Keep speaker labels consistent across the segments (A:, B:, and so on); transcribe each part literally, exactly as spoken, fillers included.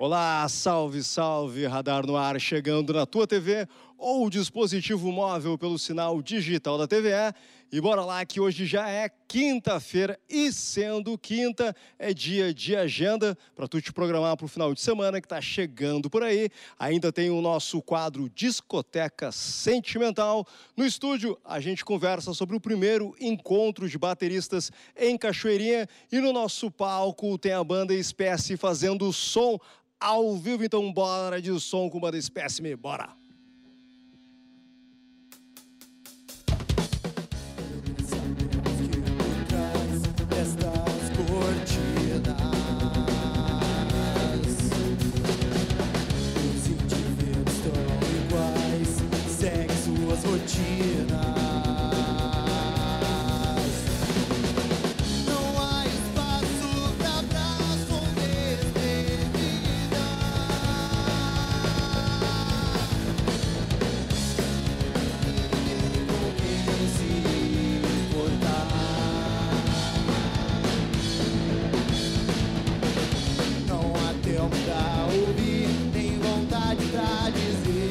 A: Olá, salve, salve, Radar no ar, chegando na tua T V ou dispositivo móvel pelo sinal digital da T V E. E bora lá que hoje já é quinta-feira e sendo quinta é dia de agenda para tu te programar para o final de semana que tá chegando por aí. Ainda tem o nosso quadro Discoteca Sentimental. No estúdio a gente conversa sobre o primeiro encontro de bateristas em Cachoeirinha e no nosso palco tem a banda Espécie fazendo som ao vivo. Então bora de som com banda Espécime, bora!
B: Rotinas. Não há espaço pra abraço despedida. Ninguém com quem se importar. Não há tempo pra ouvir, nem vontade pra dizer.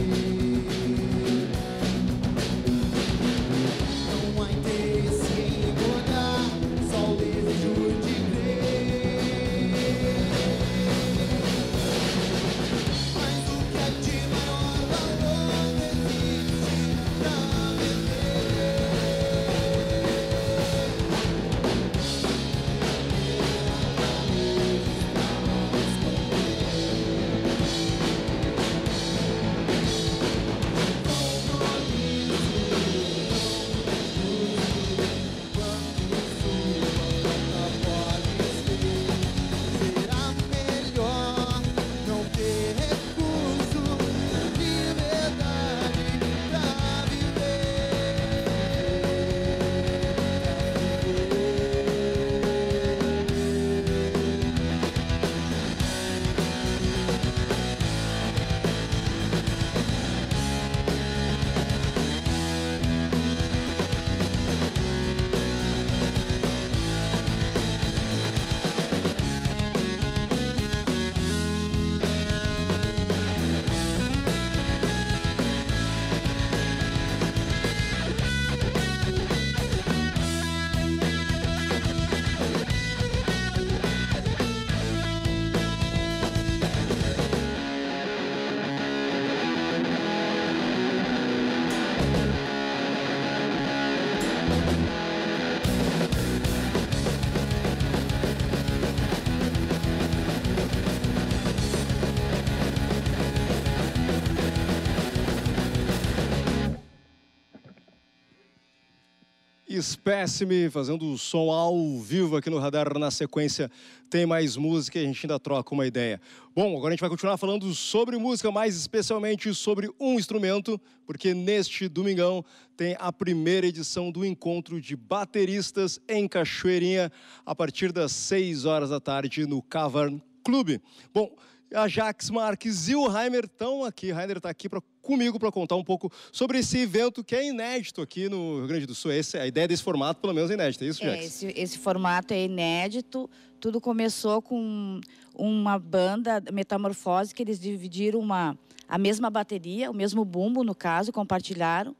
A: Espécime fazendo o som ao vivo aqui no Radar. Na sequência tem mais música e a gente ainda troca uma ideia. Bom, agora a gente vai continuar falando sobre música, mais especialmente sobre um instrumento, porque neste domingão tem a primeira edição do encontro de bateristas em Cachoeirinha, a partir das seis horas da tarde no Cavern Club. Bom, a Jax Marques e o Rainer estão aqui. Rainer está aqui pra, comigo para contar um pouco sobre esse evento que é inédito aqui no Rio Grande do Sul. Esse, a ideia desse formato, pelo menos, é inédita, é isso, Jax?
C: É, esse, esse formato é inédito. Tudo começou com uma banda, Metamorfose, que eles dividiram uma, a mesma bateria, o mesmo bumbo, no caso, compartilharam.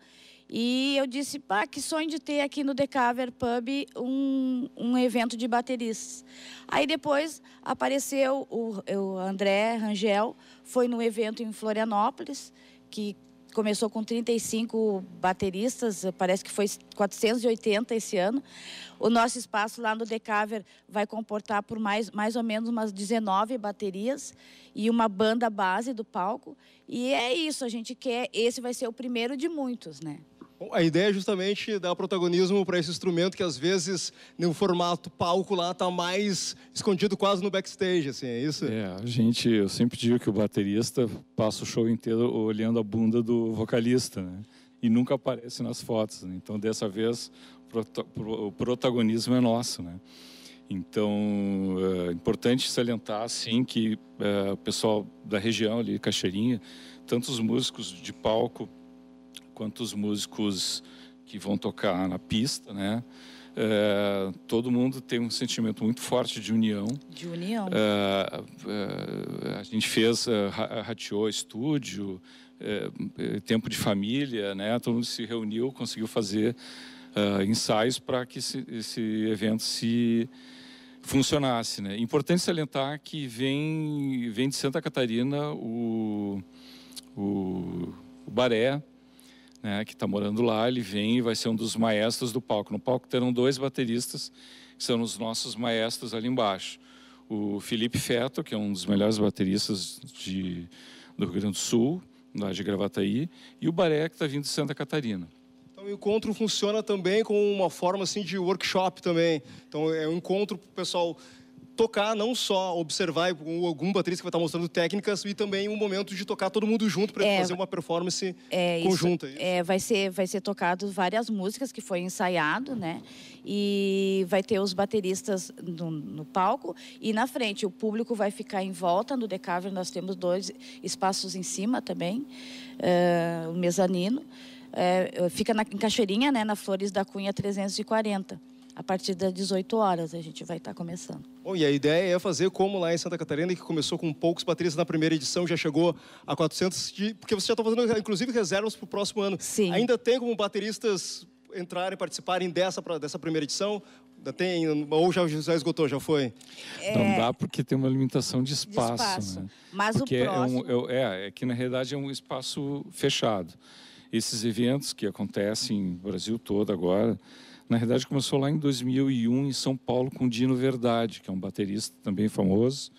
C: E eu disse, pá, que sonho de ter aqui no The Cavern Pub um, um evento de bateristas. Aí depois apareceu o, o André Rangel, foi no evento em Florianópolis, que começou com trinta e cinco bateristas, parece que foi quatrocentos e oitenta esse ano. O nosso espaço lá no The Cavern vai comportar por mais, mais ou menos umas dezenove baterias e uma banda base do palco. E é isso, a gente quer, esse vai ser o primeiro de muitos, né?
A: Bom, a ideia é justamente dar protagonismo para esse instrumento que às vezes no formato palco lá está mais escondido quase no backstage, assim, é isso?
D: É, a gente, eu sempre digo que o baterista passa o show inteiro olhando a bunda do vocalista, né? E nunca aparece nas fotos, né? Então dessa vez o protagonismo é nosso, né? Então é importante salientar assim que é, o pessoal da região ali, Cachoeirinha, tanto os músicos de palco quanto os músicos que vão tocar na pista, né? É, todo mundo tem um sentimento muito forte de união.
C: De união.
D: É, é, a gente fez, uh, rateou estúdio, uh, tempo de família, né? Todo mundo se reuniu, conseguiu fazer uh, ensaios para que esse, esse evento se funcionasse, né? Importante salientar que vem, vem de Santa Catarina o, o, o Baré, né, que está morando lá. Ele vem e vai ser um dos maestros do palco. No palco terão dois bateristas, que são os nossos maestros ali embaixo. O Felipe Feto, que é um dos melhores bateristas de, do Rio Grande do Sul, lá de Gravataí, e o Baré, que está vindo de Santa Catarina.
A: Então, o encontro funciona também como uma forma assim, de workshop também. Então, é um encontro para o pessoal tocar, não só observar com algum baterista que vai estar mostrando técnicas, e também um momento de tocar todo mundo junto para
C: é,
A: fazer uma performance
C: é,
A: conjunta.
C: Isso, é, vai ser, vai ser tocado várias músicas que foi ensaiado, né? E vai ter os bateristas no, no palco e na frente o público vai ficar em volta. No The Cavern nós temos dois espaços em cima também, uh, o mezanino. É, fica na, em Cachoeirinha, né, na Flores da Cunha trezentos e quarenta. A partir das dezoito horas a gente vai estar começando.
A: Bom, e a ideia é fazer como lá em Santa Catarina, que começou com poucos bateristas na primeira edição, já chegou a quatrocentos, de, porque você já está fazendo, inclusive, reservas para o próximo ano.
C: Sim.
A: Ainda tem como bateristas entrarem, participarem dessa, dessa primeira edição? Ainda tem, ou já, já esgotou, já foi?
C: É...
D: Não dá porque tem uma limitação de espaço. De espaço. Né?
C: Mas
D: porque
C: o próximo...
D: É, um, é, é que, na realidade, é um espaço fechado. Esses eventos que acontecem no Brasil todo agora, na realidade começou lá em dois mil e um em São Paulo com o Dino Verdade, que é um baterista também famoso.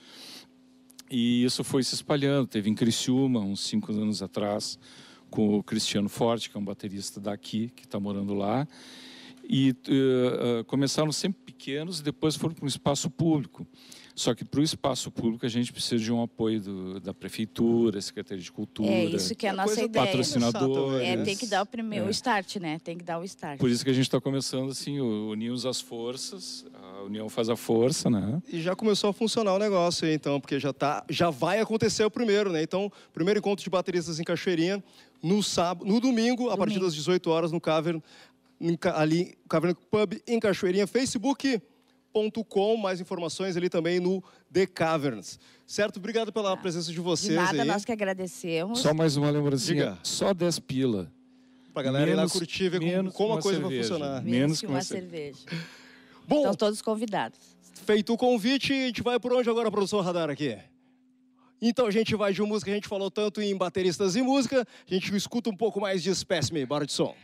D: E isso foi se espalhando. Teve em Criciúma, uns cinco anos atrás, com o Cristiano Forte, que é um baterista daqui, que está morando lá. E uh, uh, começaram sempre pequenos e depois foram para um espaço público. Só que para o espaço público a gente precisa de um apoio do, da prefeitura, Secretaria de Cultura.
C: É isso que é a nossa ideia.
D: Patrocinadores.
C: É, tem que dar o primeiro, é. o start, né? Tem que dar o start.
D: Por isso que a gente está começando assim, unimos as forças, a união faz a força, né?
A: E já começou a funcionar o negócio aí, então, porque já, tá, já vai acontecer o primeiro, né? Então, primeiro encontro de bateristas em Cachoeirinha, no, sábado, no domingo, domingo, a partir das dezoito horas, no Cavern, ali, Cavern Pub em Cachoeirinha, facebook ponto com, mais informações ali também no The Caverns. Certo? Obrigado pela tá. presença de vocês.
C: De nada,
A: aí.
C: Nós que agradecemos.
D: Só mais uma lembrancinha,
A: Diga.
D: Só dez pila.
A: Pra galera
D: menos,
A: ir lá curtir, ver como, como a coisa cerveja. vai funcionar.
C: Menos, menos que uma, uma cerveja. cerveja.
A: Bom,
C: estão todos convidados.
A: Feito o convite, a gente vai por onde agora, produção Radar aqui? Então a gente vai de música, a gente falou tanto em bateristas e música, a gente escuta um pouco mais de Specimen. Bora de som.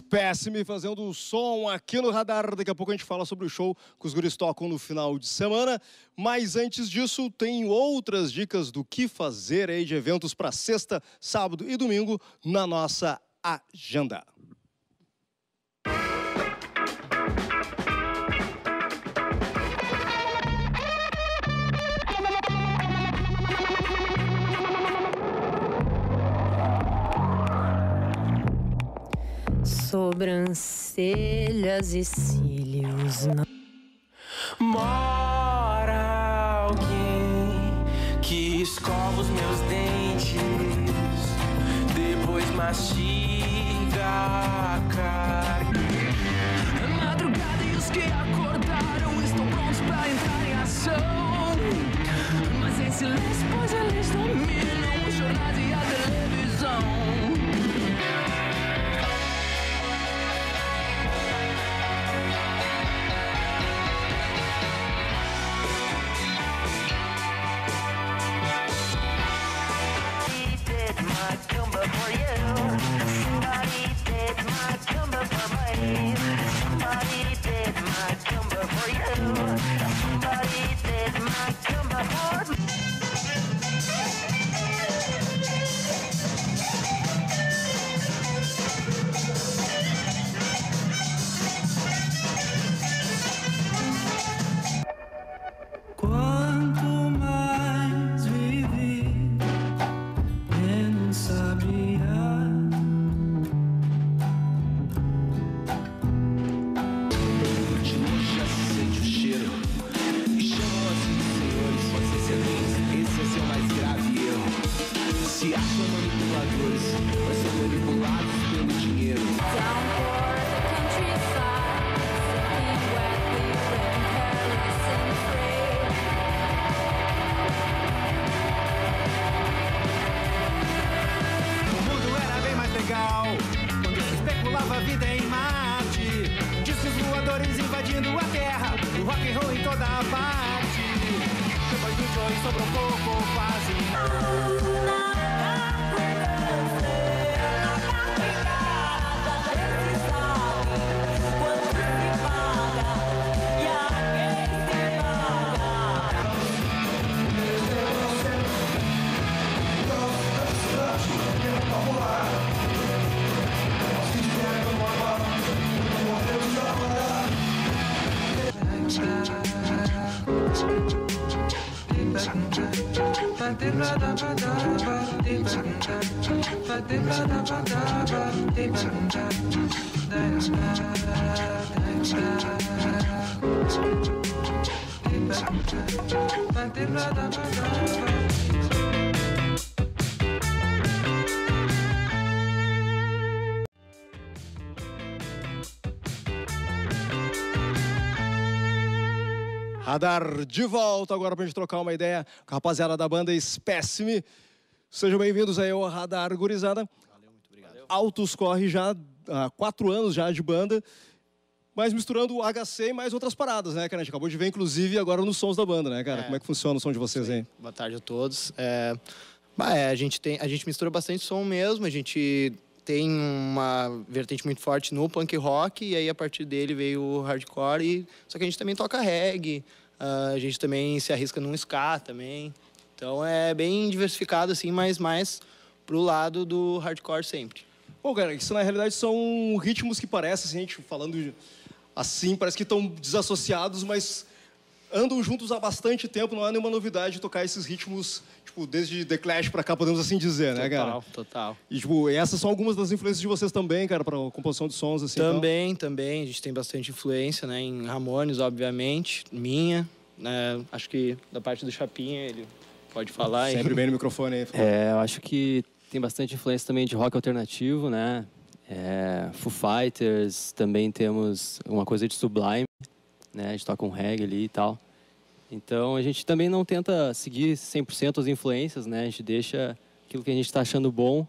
A: Espécime fazendo o som aqui no Radar. Daqui a pouco a gente fala sobre o show que os guris tocam no final de semana. Mas antes disso, tem outras dicas do que fazer aí de eventos para sexta, sábado e domingo na nossa agenda.
E: Sobrancelhas e cílios.
F: Mora alguém que escova os meus dentes, depois mastiga a carne. Madrugada e os que acordaram estão prontos pra entrar em ação, mas em silêncio, pois eles dominam os jornais e a televisão. Quanto mais vivi, menos sabia. De longe já se sente o cheiro e chamam assim de senhores, vossas excelências. Esse é seu mais grave erro. Se acham manipuladores, mas são manipulados pelo dinheiro.
B: Quando se especulava a vida em Marte, discos voadores invadindo a Terra, o rock and roll em toda a parte. Depois do Joey sobrou pouco, quase
A: Radar de volta agora pra gente trocar uma ideia com a rapaziada da banda Espécime. Sejam bem-vindos aí ao Radar, gurizada.
G: Valeu, muito obrigado.
A: Altos corre já há quatro anos já de banda, mas misturando o H C e mais outras paradas, né, cara? A gente acabou de ver, inclusive, agora nos sons da banda, né, cara?
G: É.
A: Como é que funciona o som de vocês aí?
G: Boa tarde a todos. É, bah, é, a, gente tem, a gente mistura bastante som mesmo, a gente tem uma vertente muito forte no punk rock, e aí a partir dele veio o hardcore, e, só que a gente também toca reggae, uh, a gente também se arrisca num ska também. Então é bem diversificado, assim, mas mais pro lado do hardcore sempre.
A: Pô, cara, isso na realidade são ritmos que parecem, assim, a gente falando de, assim, parece que estão desassociados, mas andam juntos há bastante tempo, não é nenhuma novidade tocar esses ritmos, tipo, desde The Clash pra cá, podemos assim dizer, né, cara?
G: Total, total.
A: E, tipo, essas são algumas das influências de vocês também, cara, pra composição de sons, assim.
G: Também, então. também, a gente tem bastante influência, né, em Ramones, obviamente, minha, né, acho que da parte do Chapinha, ele pode falar.
A: Sempre
G: hein?
A: bem no microfone aí.
H: É, eu acho que tem bastante influência também de rock alternativo, né? É, Foo Fighters, também temos uma coisa de Sublime, né? A gente toca um reggae ali e tal. Então, a gente também não tenta seguir cem por cento as influências, né? A gente deixa aquilo que a gente está achando bom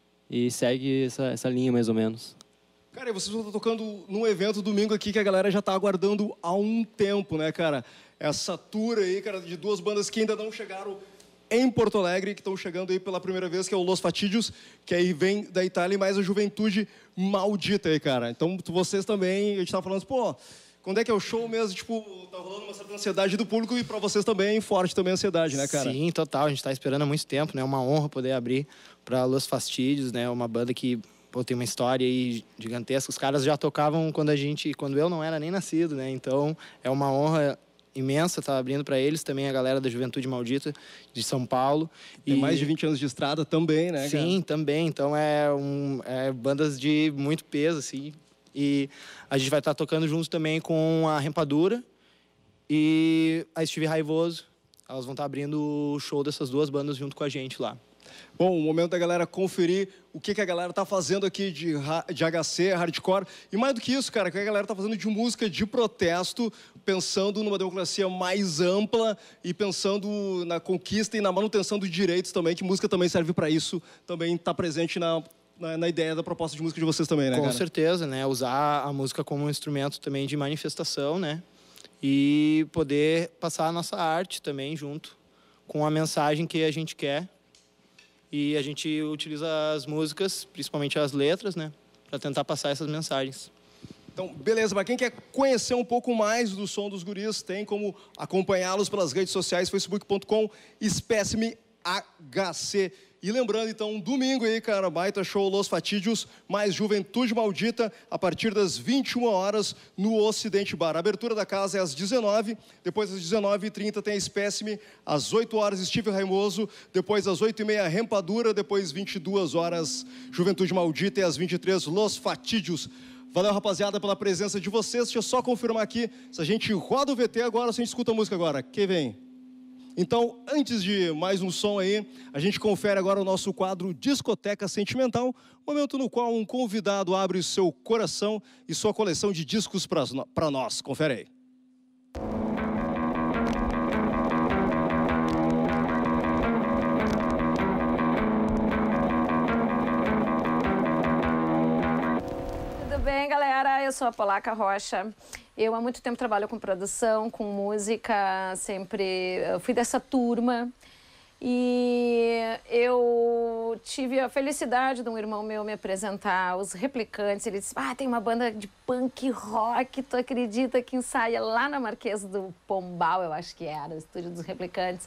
H: e segue essa, essa linha, mais ou menos.
A: Cara, e vocês estão tocando num evento domingo aqui que a galera já está aguardando há um tempo, né, cara? Essa tour aí, cara, de duas bandas que ainda não chegaram em Porto Alegre, que estão chegando aí pela primeira vez, que é o Los Fatídios, que aí vem da Itália, e mais a Juventude Maldita aí, cara. Então, vocês também, a gente tava falando, pô, quando é que é o show mesmo? Tipo, tá rolando uma certa ansiedade do público e para vocês também, forte também a ansiedade, né, cara?
G: Sim, total. A gente tá esperando há muito tempo, né? É uma honra poder abrir para Los Fatídios, né? Uma banda que, pô, tem uma história aí gigantesca. Os caras já tocavam quando a gente, quando eu não era nem nascido, né? Então, é uma honra imensa estar abrindo para eles, também a galera da Juventude Maldita de São Paulo.
A: Tem
G: e
A: mais de vinte anos de estrada também, né, cara?
G: Sim, também. Então, é, um, é bandas de muito peso, assim. E a gente vai estar tocando juntos também com a Rempadura e a Steve Raivoso. Elas vão estar abrindo o show dessas duas bandas junto com a gente lá.
A: Bom, o momento da galera conferir o que, que a galera tá fazendo aqui de, de H C, hardcore. E mais do que isso, cara, o que a galera tá fazendo de música de protesto, pensando numa democracia mais ampla e pensando na conquista e na manutenção dos direitos também, que música também serve para isso, também tá presente na... Na, na ideia da proposta de música de vocês também, né,
G: Com
A: cara?
G: certeza, né? Usar a música como um instrumento também de manifestação, né? E poder passar a nossa arte também junto com a mensagem que a gente quer. E a gente utiliza as músicas, principalmente as letras, né? Para tentar passar essas mensagens.
A: Então, beleza, mas quem quer conhecer um pouco mais do som dos guris, tem como acompanhá-los pelas redes sociais, facebook ponto com, espécime H C. E lembrando, então, domingo aí, cara, baita show Los Fatídios, mais Juventude Maldita, a partir das vinte e uma horas, no Ocidente Bar. A abertura da casa é às dezenove, depois às dezenove e trinta tem a Espécime, às oito horas Steve Raimoso, depois às oito e meia Rempadura, depois vinte e duas horas Juventude Maldita e às vinte e três Los Fatídios. Valeu, rapaziada, pela presença de vocês. Deixa eu só confirmar aqui se a gente roda o V T agora ou se a gente escuta a música agora. Quem vem? Então, antes de mais um som aí, a gente confere agora o nosso quadro Discoteca Sentimental, momento no qual um convidado abre o seu coração e sua coleção de discos para nós. Confere aí.
I: Tudo bem, galera? Eu sou a Polaca Rocha. Eu há muito tempo trabalho com produção, com música, sempre fui dessa turma. E eu tive a felicidade de um irmão meu me apresentar os Replicantes. Ele disse, ah, tem uma banda de punk rock, tu acredita, que ensaia lá na Marquês do Pombal, eu acho que era, o estúdio dos Replicantes.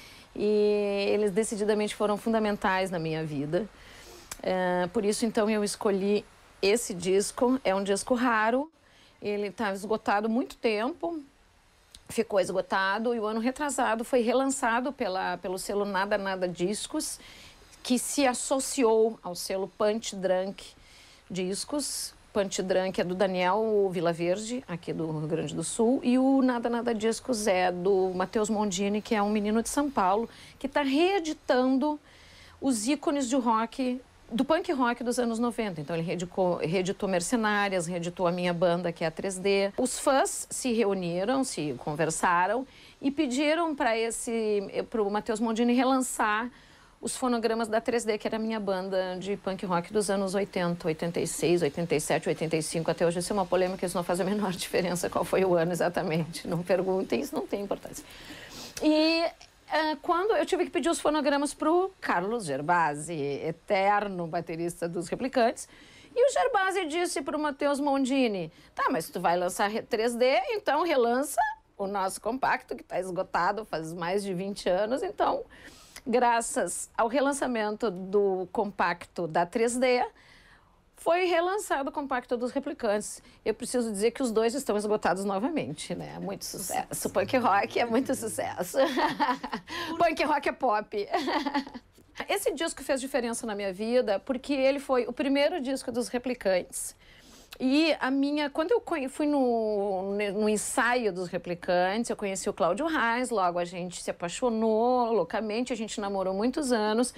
I: E eles decididamente foram fundamentais na minha vida. Uh, por isso, então, eu escolhi esse disco. É um disco raro. Ele está esgotado há muito tempo, ficou esgotado, e o ano retrasado foi relançado pela, pelo selo Nada Nada Discos, que se associou ao selo Punch Drunk Discos. Punch Drunk é do Daniel Vilaverde, aqui do Rio Grande do Sul, e o Nada Nada Discos é do Matheus Mondini, que é um menino de São Paulo, que está reeditando os ícones de rock, do punk rock dos anos noventa. Então ele reeditou, reeditou Mercenárias, reeditou a minha banda, que é a três D. Os fãs se reuniram, se conversaram e pediram para esse, para o Matheus Mondini relançar os fonogramas da três D, que era a minha banda de punk rock dos anos oitenta, oitenta e seis, oitenta e sete, oitenta e cinco. Até hoje isso é uma polêmica, isso não faz a menor diferença qual foi o ano exatamente. Não perguntem, isso não tem importância. E Uh, quando eu tive que pedir os fonogramas para o Carlos Gerbasi, eterno baterista dos Replicantes, e o Gerbasi disse para o Matheus Mondini, tá, mas tu vai lançar três D, então relança o nosso compacto, que está esgotado faz mais de vinte anos. Então, graças ao relançamento do compacto da três D, foi relançado o compacto dos Replicantes. Eu preciso dizer que os dois estão esgotados novamente, né? Muito sucesso. Punk rock é muito sucesso. Punk rock é pop. Esse disco fez diferença na minha vida porque ele foi o primeiro disco dos Replicantes. E a minha... Quando eu fui no, no ensaio dos Replicantes, eu conheci o Cláudio Reis, logo a gente se apaixonou loucamente, a gente namorou muitos anos.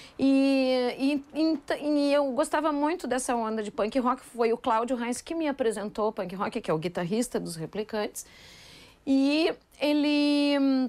I: E, e, e eu gostava muito dessa onda de punk rock. Foi o Cláudio Reis que me apresentou o punk rock, que é o guitarrista dos Replicantes. E ele,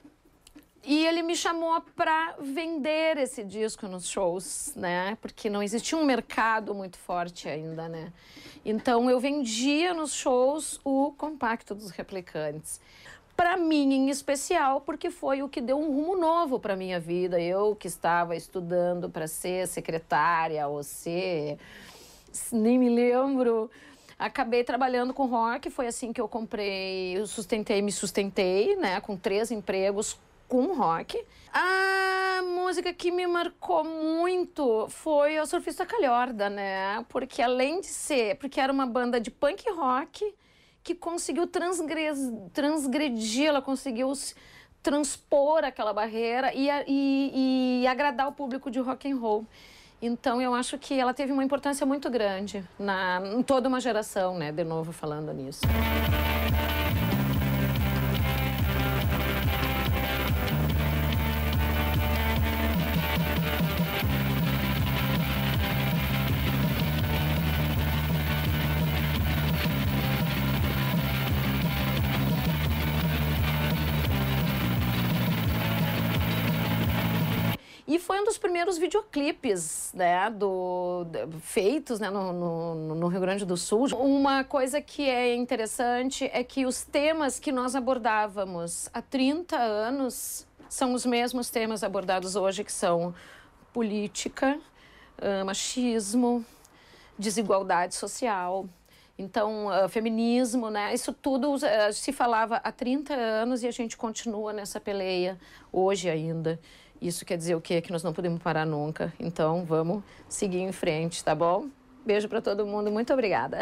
I: e ele me chamou para vender esse disco nos shows, né? Porque não existia um mercado muito forte ainda, né? Então eu vendia nos shows o compacto dos Replicantes. para mim em especial, porque foi o que deu um rumo novo para minha vida. Eu que estava estudando para ser secretária ou ser... nem me lembro... Acabei trabalhando com rock, foi assim que eu comprei, eu sustentei, me sustentei, né, com três empregos com rock. A música que me marcou muito foi a Surfista Calhorda, né, porque além de ser, porque era uma banda de punk rock que conseguiu transgredir, ela conseguiu transpor aquela barreira e, e, e agradar o público de rock and roll. Então, eu acho que ela teve uma importância muito grande na, em toda uma geração, né? De novo, falando nisso. E foi um dos primeiros videoclipes, né, do, de, feitos, né, no, no, no Rio Grande do Sul. Uma coisa que é interessante é que os temas que nós abordávamos há trinta anos são os mesmos temas abordados hoje, que são política, uh, machismo, desigualdade social. Então, uh, feminismo, né? Isso tudo uh, se falava há trinta anos e a gente continua nessa peleia hoje ainda. Isso quer dizer o quê? Que nós não podemos parar nunca. Então, vamos seguir em frente, tá bom? Beijo para todo mundo. Muito obrigada.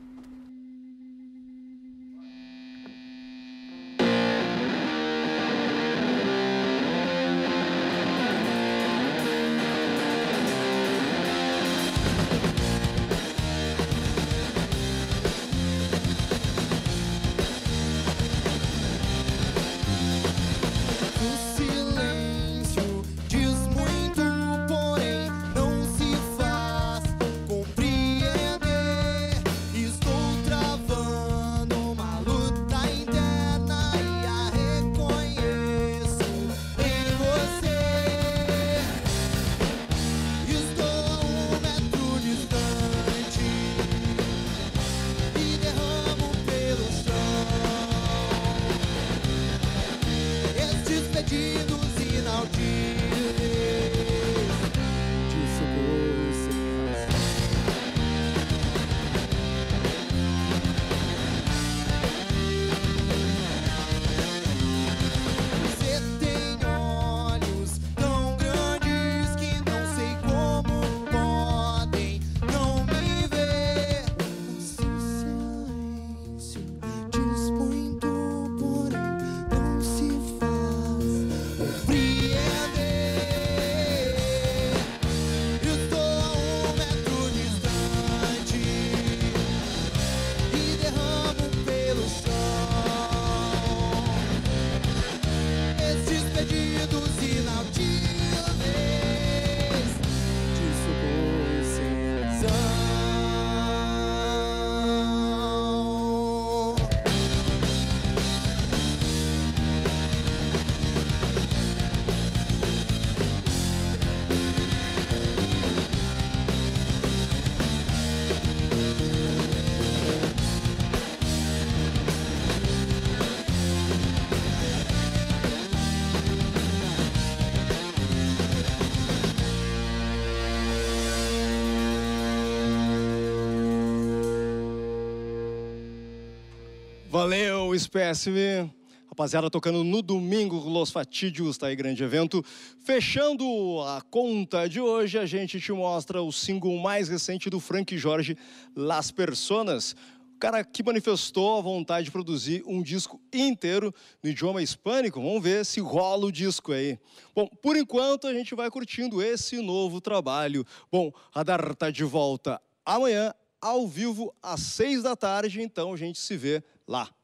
A: Valeu, espécime. Rapaziada, tocando no domingo, Los Fatídios, tá aí, grande evento. Fechando a conta de hoje, a gente te mostra o single mais recente do Frank Jorge, Las Personas. O cara que manifestou a vontade de produzir um disco inteiro no idioma hispânico. Vamos ver se rola o disco aí. Bom, por enquanto a gente vai curtindo esse novo trabalho. Bom, Radar tá de volta amanhã, ao vivo, às seis da tarde. Então a gente se vê lá.